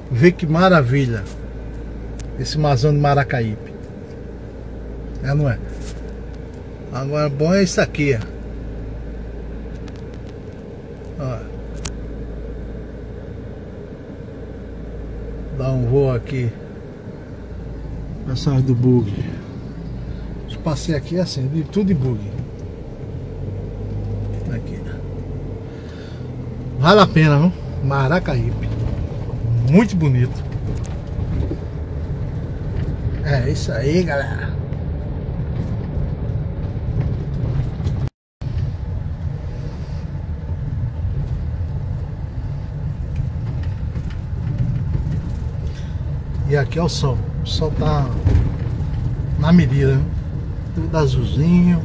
Vê que maravilha esse Mazão de Maracaípe. É, não é? Agora bom é isso aqui, ó. Dá um voo aqui. Pessoal do bug. Os passeios aqui é assim, de tudo de bug. Aqui. Vale a pena, viu? Maracaípe. Muito bonito. É isso aí, galera. E aqui é o sol. O sol tá na medida, né? Tudo azulzinho.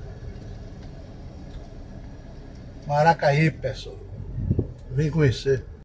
Maracaípe, pessoal. Vem conhecer.